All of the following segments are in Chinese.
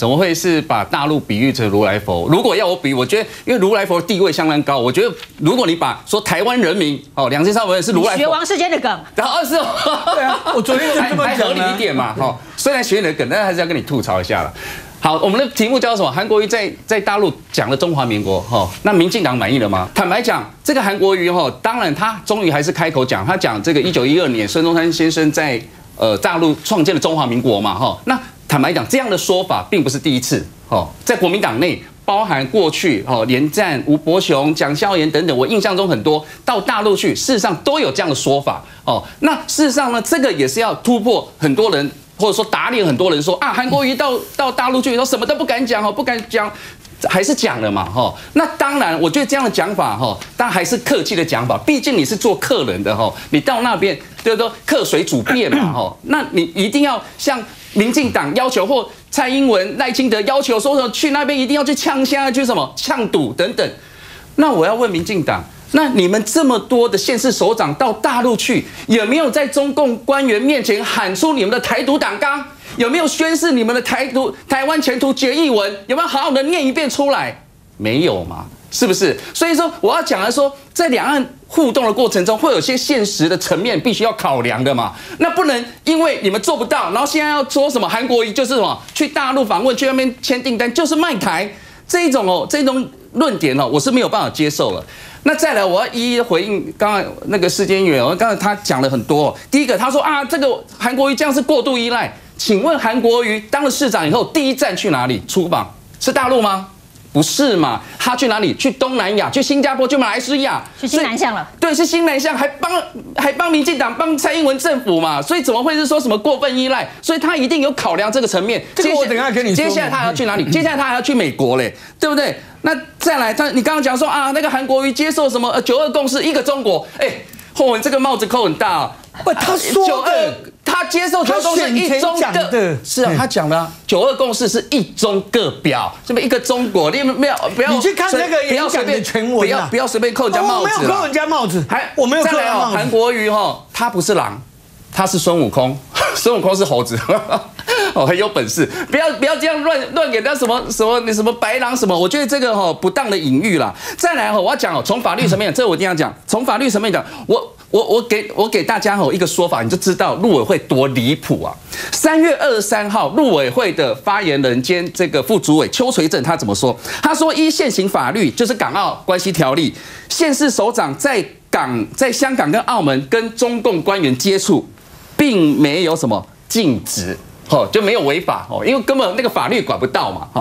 怎么会是把大陆比喻成如来佛？如果要我比，我觉得因为如来佛的地位相当高，我觉得如果你把说台湾人民2335人是如来佛， 学王世坚的梗， 然后是， 对啊，我昨天就这么讲还合理一点嘛，虽然学你的梗，但是还是要跟你吐槽一下了。好，我们的题目叫什么？韩国瑜在大陆讲了中华民国，那民进党满意了吗？坦白讲，这个韩国瑜当然他终于还是开口讲，他讲这个1912年孙中山先生在大陆创建了中华民国嘛，那坦白讲，这样的说法并不是第一次，在国民党内。包含过去连战、吴伯雄、蒋孝严等等，我印象中很多到大陆去，事实上都有这样的说法那事实上呢，这个也是要突破很多人，或者说打脸很多人说啊，韩国瑜到大陆去，说什么都不敢讲不敢讲，还是讲了嘛那当然，我觉得这样的讲法当然还是客气的讲法，毕竟你是做客人的你到那边就是说客随主便嘛那你一定要像民进党要求或蔡英文、赖清德要求说什么去那边一定要去呛虾、去什么呛赌等等。那我要问民进党，那你们这么多的县市首长到大陆去，有没有在中共官员面前喊出你们的台独党纲？有没有宣示你们的台湾前途决议文？有没有好好的念一遍出来？没有嘛？是不是？所以说我要讲的说，在两岸互动的过程中，会有些现实的层面必须要考量的嘛。那不能因为你们做不到，然后现在要说什么韩国瑜就是什么去大陆访问，去那边签订单就是卖台，这种论点我是没有办法接受了。那再来，我要一一回应刚刚那个世坚议员，刚才他讲了很多。第一个，他说啊，这个韩国瑜这样是过度依赖。请问韩国瑜当了市长以后，第一站去哪里出访？是大陆吗？不是嘛？他去哪里？去东南亚，去新加坡，去马来西亚， 去新南向了。对， 是新南向，还帮民进党、帮蔡英文政府嘛？所以怎么会是说什么过分依赖？所以他一定有考量这个层面。 这个我等一下跟你说。 接下来他还要去哪里？接下来他还要去美国嘞，对不对？那再来，你刚刚讲说啊，那个韩国瑜接受什么9·2共识，一个中国，这个帽子扣很大啊。 不，他说的。 他接受9·2共识一中各，是啊，他讲的9·2共识是一中各表，这么一个中国，你们不要， 你去看那个演讲的全文不要随便扣人家帽子， 我没有扣人家帽子，我没有扣人家帽子。 韩国瑜他不是狼，他是孙悟空，孙悟空是猴子，很有本事，不要这样乱给他什么白狼什么，我觉得这个不当的隐喻啦。再来我要讲从法律层面，这我一定要讲，从法律层面讲，我给大家一个说法，你就知道陆委会多离谱啊！3月23号，陆委会的发言人兼这个副主委邱垂正他怎么说？他说，依现行法律，就是《港澳关系条例》，县市首长在香港跟澳门跟中共官员接触，并没有什么禁止，就没有违法，因为根本那个法律管不到嘛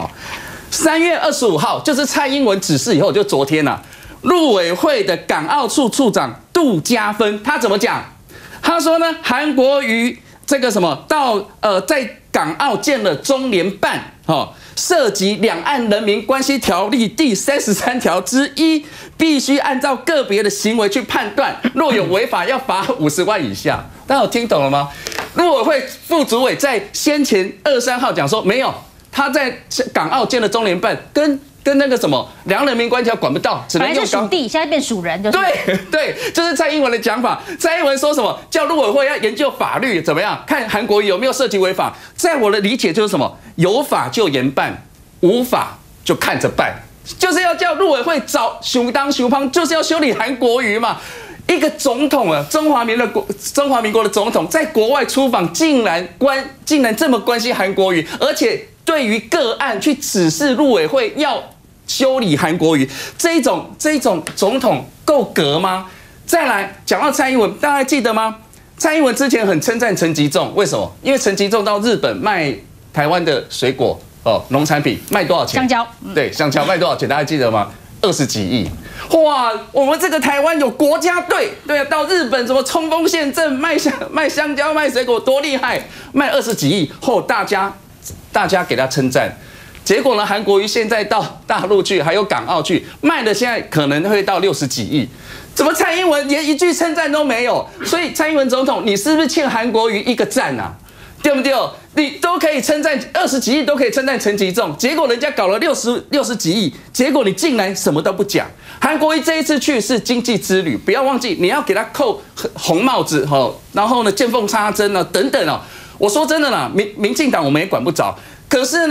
，3月25号，就是蔡英文指示以后，就昨天啊。陆委会的港澳处处长杜家芬，他怎么讲？他说呢，韩国瑜这个什么在港澳建了中联办，涉及《两岸人民关系条例》第33条之1，必须按照个别的行为去判断，若有违法要罚50万以下。大家有听懂了吗？陆委会副主委在先前23号讲说，没有，他在港澳建了中联办，跟那个什么两岸人民关系条管不到，只能用本来是属地，现在变属人，就是对，就是蔡英文的讲法。蔡英文说什么叫陆委会要研究法律怎么样，看韩国瑜有没有涉及违法。在我的理解就是什么，有法就严办，无法就看着办，就是要叫陆委会找熊当熊胖，就是要修理韩国瑜嘛。一个总统啊，中华民国的总统在国外出访，竟然这么关心韩国瑜，而且对于个案去指示陆委会要修理韩国瑜，这一种总统够格吗？再来讲到蔡英文，大家还记得吗？蔡英文之前很称赞陈吉仲，为什么？因为陈吉仲到日本卖台湾的水果农产品卖多少钱？ 香蕉， 对，香蕉卖多少钱？大家记得吗？20几亿，哇！我们这个台湾有国家队，对啊，到日本什么冲锋陷阵卖香蕉卖水果多厉害，卖20几亿后，大家给他称赞。结果呢，韩国瑜现在到大陆去，还有港澳去卖的，现在可能会到60几亿。怎么蔡英文连一句称赞都没有？所以蔡英文总统，你是不是欠韩国瑜一个赞啊？对不对？你都可以称赞20几亿，都可以称赞陈吉仲，结果人家搞了60几亿，结果你竟然什么都不讲。韩国瑜这一次去是经济之旅，不要忘记你要给他扣红帽子然后呢见缝插针等等我说真的啦，民进党我们也管不着，可是呢，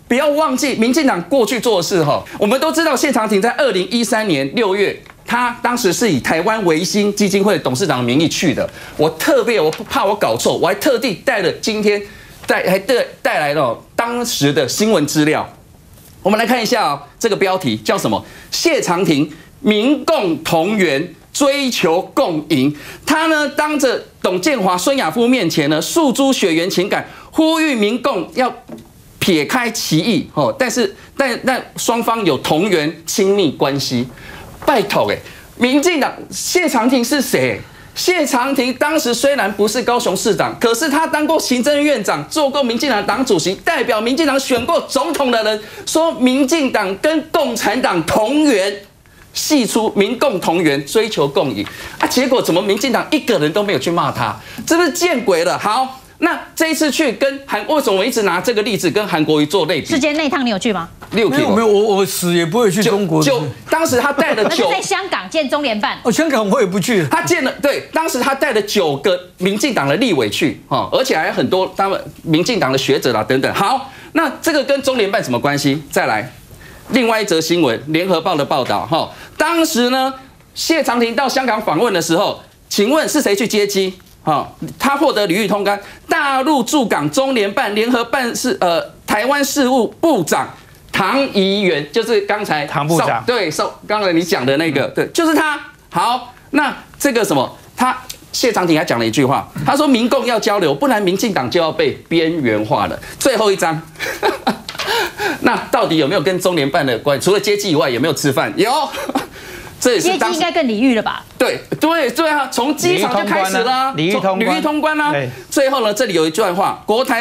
不要忘记民进党过去做的事哈。我们都知道谢长廷在2013年6月，他当时是以台湾维新基金会董事长的名义去的。我怕我搞错，我还特地带了今天带来了当时的新闻资料。我们来看一下哦，这个标题叫什么？谢长廷民共同源，追求共赢。他呢，当着董建华、孙亚夫面前呢，诉诸血缘情感，呼吁民共要撇开歧义哦。但双方有同源亲密关系。拜托民进党谢长廷是谁？谢长廷当时虽然不是高雄市长，可是他当过行政院长，做过民进党党主席，代表民进党选过总统的人，说民进党跟共产党同源，系出民共同源，追求共赢啊！结果怎么民进党一个人都没有去骂他，这不是见鬼了？好，那这一次去跟为什么我一直拿这个例子跟韩国瑜做类比？ 世界那趟你有去吗？ 没有，我死也不会去中国。 就当时他带了 9，在香港见中联办。 香港我也不去。 他当时他带了9个民进党的立委去，而且还有很多他们民进党的学者啦等等。好，那这个跟中联办什么关系？再来，另外一则新闻，《联合报》的报道，当时呢，谢长廷到香港访问的时候，请问是谁去接机？他获得礼遇通关，大陆驻港中联办联合办事台湾事务部长。唐怡元就是刚才唐部长对，刚才你讲的那个，对，就是他。好，那这个什么，谢长廷还讲了一句话，他说民共要交流，不然民进党就要被边缘化了。最后一章，那到底有没有跟中联办的关系？除了接机以外，有没有吃饭？有，这也是接机应该更礼遇了吧？ 对啊，从机场就开始啦， 礼遇通关啦。 最后呢，这里有一段话，国台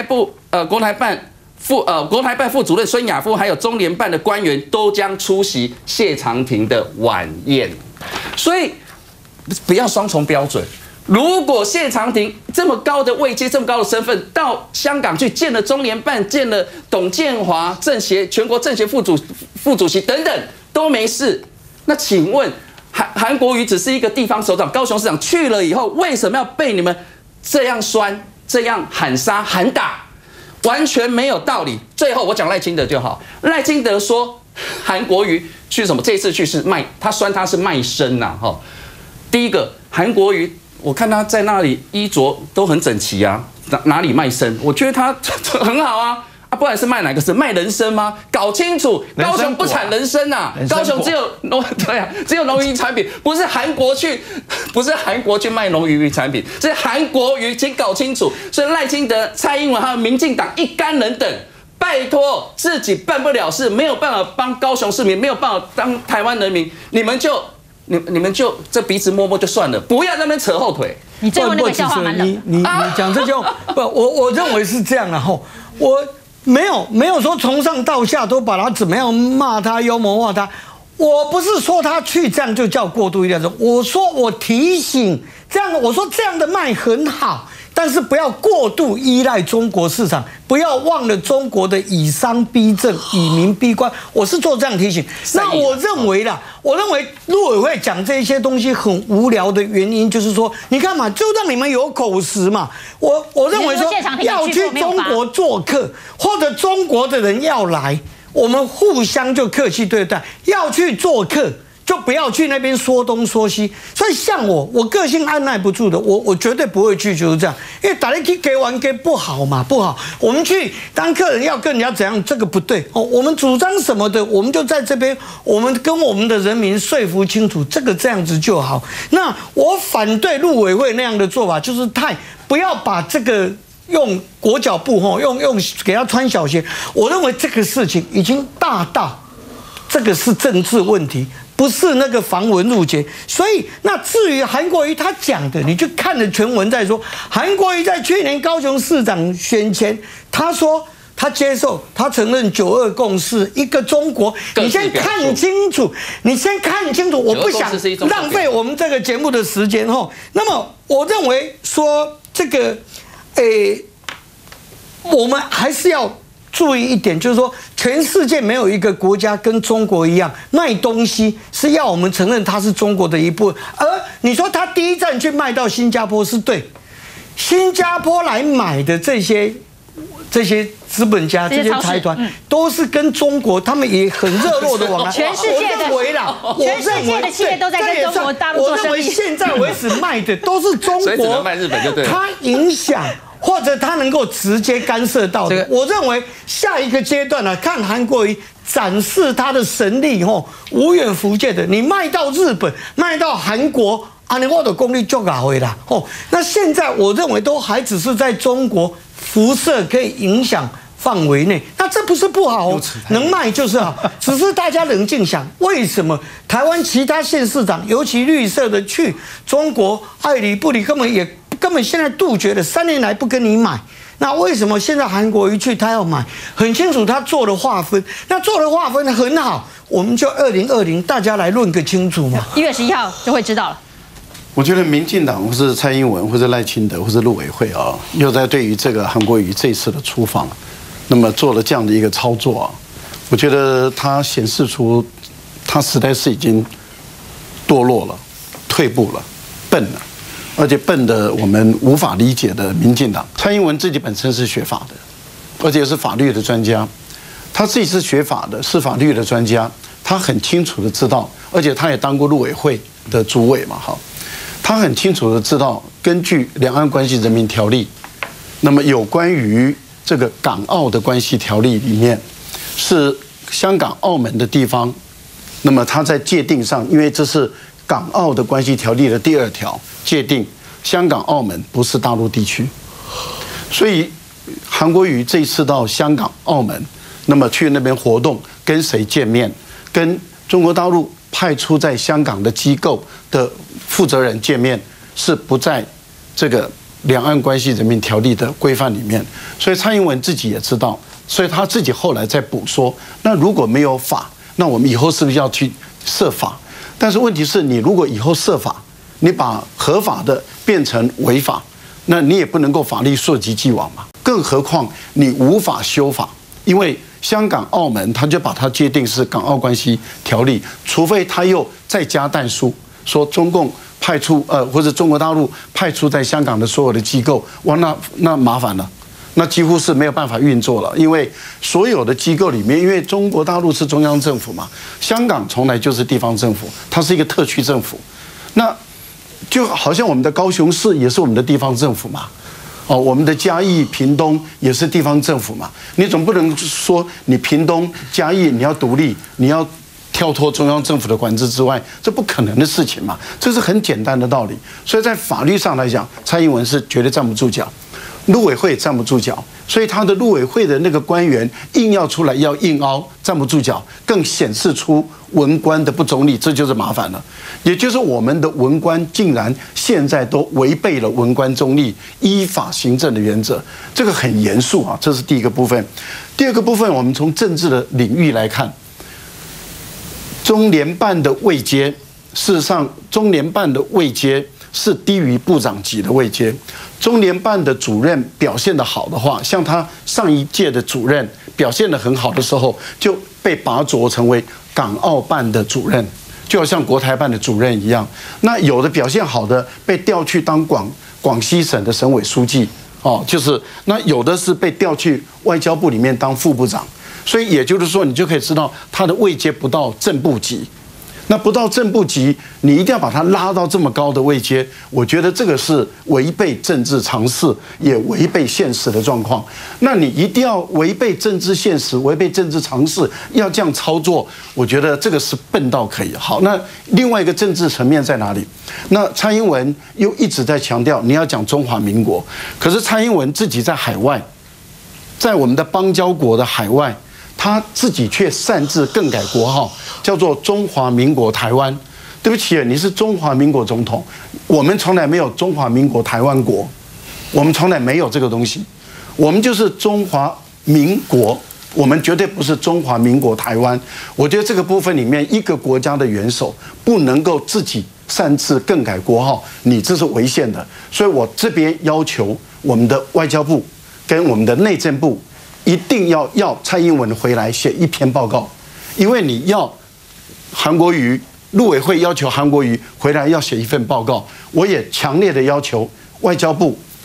办副主任孙亚夫，还有中联办的官员都将出席谢长廷的晚宴，所以不要双重标准。如果谢长廷这么高的位阶、这么高的身份，到香港去见了中联办、见了董建华全国政协副主席等等都没事，那请问韩国瑜只是一个地方首长、高雄市长去了以后，为什么要被你们这样酸、这样喊杀、喊打？完全没有道理。最后我讲赖清德就好。赖清德说韩国瑜去什么？这一次去是他酸他是卖身呐，第一个韩国瑜，我看他在那里衣着都很整齐啊，哪里卖身？我觉得他很好啊。不然是卖哪个是卖人参吗？搞清楚，高雄不产人参呐，高雄只有农渔产品，不是韩国去卖农渔产品，是韩国瑜，请搞清楚。所以赖清德、蔡英文还有民进党一干人等，拜托自己办不了事，没有办法帮高雄市民，没有办法当台湾人民，你们就这彼此摸摸就算了，不要在那边扯后腿。 你最后那个笑话蛮冷。 你讲这句不，我认为是这样的哈，我。没有说从上到下都把他怎么样骂他、妖魔化他。我不是说他去这样就叫过度依赖中，我说我提醒这样，我说这样的卖很好，但是不要过度依赖中国市场，不要忘了中国的以商逼政、以民逼官。我是做这样提醒。那我认为陆委会讲这些东西很无聊的原因，就是说，你看嘛，就让你们有口实嘛。我认为说要去中国做客，或者中国的人要来，我们互相就客气对待。要去做客，就不要去那边说东说西。所以像我个性按耐不住的，我绝对不会去，就是这样。因为打来去给完给不好嘛，不好。我们去当客人要跟人家怎样，这个不对哦。我们主张什么的，我们就在这边，我们跟我们的人民说服清楚，这样子就好。那我反对陆委会那样的做法，就是不要把这个用裹脚布用给他穿小鞋。我认为这个事情已经大到这个是政治问题。不是那个防蚊入节，所以那至于韩国瑜他讲的，你就看了全文再说。韩国瑜在去年高雄市长选前，他说他接受，他承认9·2共识，一个中国。你先看清楚，我不想浪费我们这个节目的时间哈。那么我认为说这个，我们还是要注意一点，就是说，全世界没有一个国家跟中国一样卖东西是要我们承认它是中国的一部分。而你说他第一站去卖到新加坡是对，新加坡来买的这些这些资本家、这些财团，都是跟中国他们也很热络的往来。 全世界的全世界的企业都在跟中国大陆做生意。 我认为现在为止卖的都是中国， 所以只能卖日本就对了。 它影响。或者他能够直接干涉到的，我认为下一个阶段呢，看韩国瑜展示他的神力无远弗届的。你卖到日本，卖到韩国，你我的功力就搞回啦那现在我认为都还只是在中国辐射可以影响范围内，那这不是不好能卖就是好。只是大家冷静想，为什么台湾其他县市长，尤其绿色的去中国爱理不理，根本现在杜绝了，3年来不跟你买，那为什么现在韩国瑜去他要买？很清楚他做了划分，那做了划分很好，我们就2020大家来论个清楚嘛。 1月11号就会知道了。 我觉得民进党或是蔡英文或者赖清德或是陆委会又在对于这个韩国瑜这次的出访，那么做了这样的一个操作我觉得他显示出他实在是已经堕落了、退步了、笨了。而且笨的我们无法理解的民进党，蔡英文自己本身是学法的，而且是法律的专家，他自己是学法的，是法律的专家，他很清楚的知道，而且他也当过陆委会的主委嘛，他很清楚的知道，根据《两岸关系人民条例》，那么有关于这个港澳的关系条例里面，是香港、澳门的地方，那么他在界定上，因为这是港澳的关系条例的第2条。界定香港、澳门不是大陆地区，所以韩国瑜这一次到香港、澳门，那么去那边活动，跟谁见面？跟中国大陆派出在香港的机构的负责人见面，是不在这个《两岸关系人民条例》的规范里面。所以蔡英文自己也知道，所以他自己后来在补说：那如果没有法，那我们以后是不是要去设法？但是问题是你如果以后设法，你把合法的变成违法，那你也不能够法律溯及既往嘛。更何况你无法修法，因为香港、澳门他就把它界定是港澳关系条例，除非他又再加弹书，说中共派出或者中国大陆派出在香港的所有的机构，哇，那麻烦了。那几乎是没有办法运作了，因为所有的机构里面，因为中国大陆是中央政府嘛，香港从来就是地方政府，它是一个特区政府，那就好像我们的高雄市也是我们的地方政府嘛，我们的嘉义、屏东也是地方政府嘛，你总不能说你屏东、嘉义你要独立，你要跳脱中央政府的管制之外，这不可能的事情嘛，这是很简单的道理。所以在法律上来讲，蔡英文是绝对站不住脚。陆委会也站不住脚，所以他的陆委会的那个官员硬要出来要硬凹，站不住脚，更显示出文官的不中立，这就是麻烦了。也就是我们的文官竟然现在都违背了文官中立、依法行政的原则，这个很严肃啊。这是第一个部分。第二个部分，我们从政治的领域来看，中联办的位阶，事实上，中联办的位阶是低于部长级的位阶。中联办的主任表现得好的话，像他上一届的主任表现得很好的时候，就被拔擢成为港澳办的主任，就好像国台办的主任一样。那有的表现好的被调去当广西省的省委书记，就是那有的是被调去外交部里面当副部长。所以也就是说，你就可以知道他的位阶不到正部级。那不到正部级，你一定要把它拉到这么高的位阶，我觉得这个是违背政治常识，也违背现实的状况。那你一定要违背政治现实，违背政治常识，要这样操作，我觉得这个是笨到可以。好，那另外一个政治层面在哪里？那蔡英文又一直在强调你要讲中华民国，可是蔡英文自己在海外，在我们的邦交国的海外，他自己却擅自更改国号，叫做中华民国台湾。对不起，你是中华民国总统，我们从来没有中华民国台湾国，我们从来没有这个东西，我们就是中华民国，我们绝对不是中华民国台湾。我觉得这个部分里面，一个国家的元首不能够自己擅自更改国号，你这是违宪的。所以我这边要求我们的外交部跟我们的内政部一定要蔡英文回来写一篇报告，因为你要韩国瑜陆委会要求韩国瑜回来要写一份报告，我也强烈的要求外交部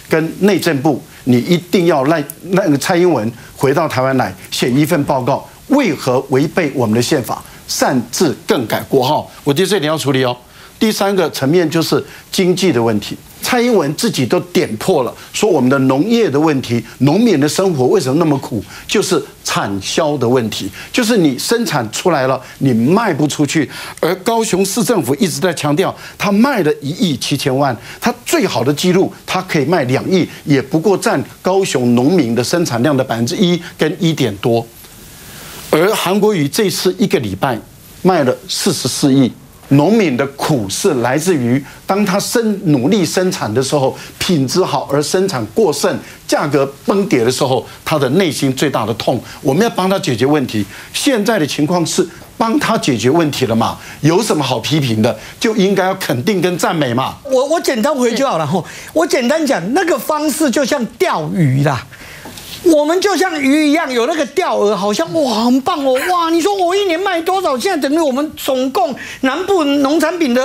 跟内政部，你一定要让那个蔡英文回到台湾来写一份报告，为何违背我们的宪法，擅自更改国号？我觉得这点要处理哦。第三个层面就是经济的问题，蔡英文自己都点破了，说我们的农业的问题，农民的生活为什么那么苦，就是产销的问题，就是你生产出来了，你卖不出去。而高雄市政府一直在强调，他卖了1亿7千万，他最好的记录，他可以卖2亿，也不过占高雄农民的生产量的1%跟1点多。而韩国瑜这次1个礼拜卖了44亿。农民的苦是来自于，当他努力生产的时候，品质好而生产过剩，价格崩跌的时候，他的内心最大的痛。我们要帮他解决问题。现在的情况是帮他解决问题了嘛？有什么好批评的？就应该要肯定跟赞美嘛。 我简单回就好了哈。我简单讲，那个方式就像钓鱼啦。我们就像鱼一样，有那个钓饵，好像哇很棒哦，哇！你说我1年卖多少？现在等于我们总共南部农产品的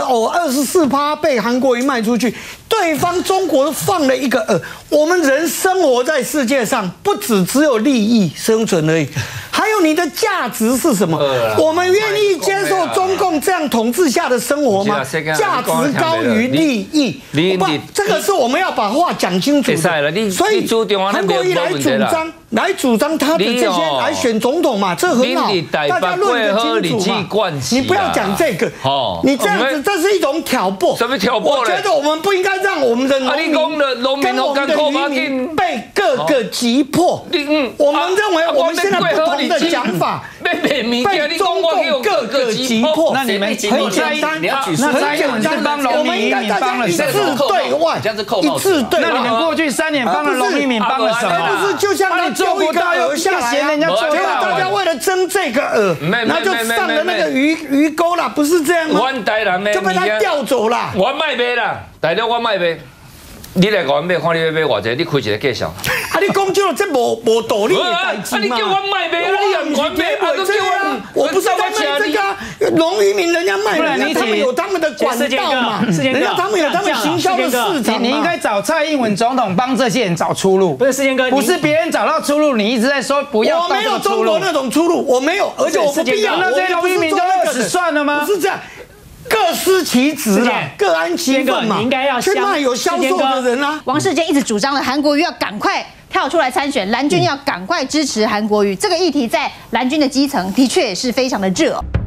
24%被韩国瑜卖出去，对方中国放了一个饵。我们人生活在世界上，不只有利益生存而已，还有你的价值是什么？我们愿意接受中共这样统治下的生活吗？价值高于利益，不，这个是我们要把话讲清楚的。所以韩国瑜来主张他的这些来选总统嘛，这很好，大家论个清楚嘛。你不要讲这个，你这样子这是一种挑拨。 什么挑拨？ 我觉得我们不应该让我们的农民跟我们的渔民被各个击破。我们认为我们现在不同的讲法被中共各个击破。 那你们很简单，那蔡英文是帮农民渔民帮了什么？ 一致对外，一致对外。 那你们过去3年帮了农民帮了什么？ 不是，就像他丢一个饵下来，结果大家为了争这个饵，那就上了那个鱼钩啦，不是这样吗？就被他钓走了。 我卖卖啦，大陆我卖卖。你来搞买，看你要买偌济，你开一个介绍。 你讲这个这无道理的代志嘛？ 你叫我卖卖，你也唔管卖， 我不是在卖这个农渔民，人家卖，他们有他们的管道嘛，人家他们有他们行销的市场。 你应该找蔡英文总统帮这些人找出路， 不是世坚哥， 不是别人找到出路，你一直在说不要。 我没有中国那种出路，我没有，而且我不必要。 那这些农渔民就饿死算了吗？ 不是这样。各司其职啦，各安其分嘛。 你应该要去骂有销售的人啊。 王世坚一直主张了韩国瑜要赶快跳出来参选，蓝军要赶快支持韩国瑜。这个议题在蓝军的基层的确也是非常的热。